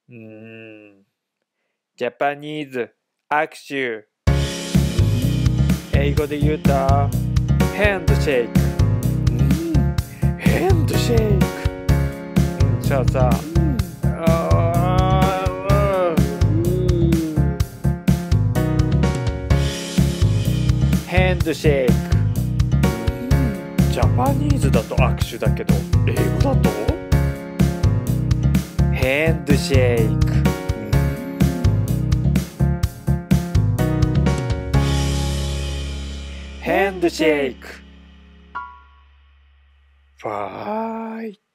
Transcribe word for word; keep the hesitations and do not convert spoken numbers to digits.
うーん。ジャパニーズ握手。英語で言うとハンドシェイク。ハンドシェイク。うん、そうそう。ハンドシェイク。ジャパニーズだと握手だけど、英語だとハンドシェイク。ハンドシェイク。ファイト。